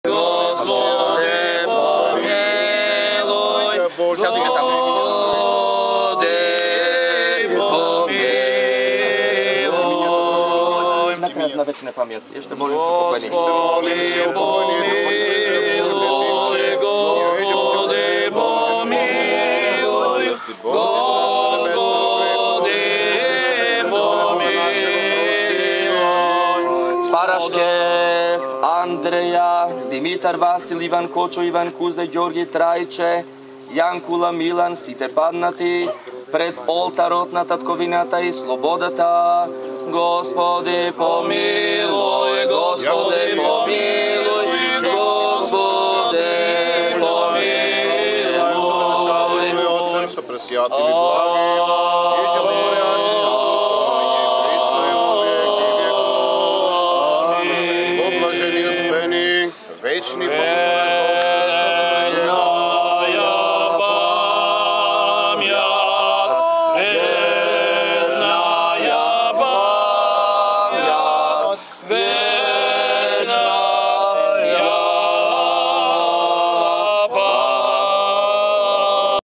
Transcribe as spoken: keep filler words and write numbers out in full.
Господи, помилуй, Господи, помилуй. Na wieczne pamięć. Jeszcze boję się Господи, помилуй, Господи, помилуй, Господи, помилуй. Парашкев, Андрея, Димитър Васил, Иван Кочо, Иван Куза, Георги Трайче, Янкула, Милан, сите паднати пред олтарот на татковината и слободата. Господи, помилуй, Господи, помилуй, Господи, помилуй. Отцем со пресвятым и благим, и животворящим Христу и во веки веков. По блажению спени, вечный Бог наш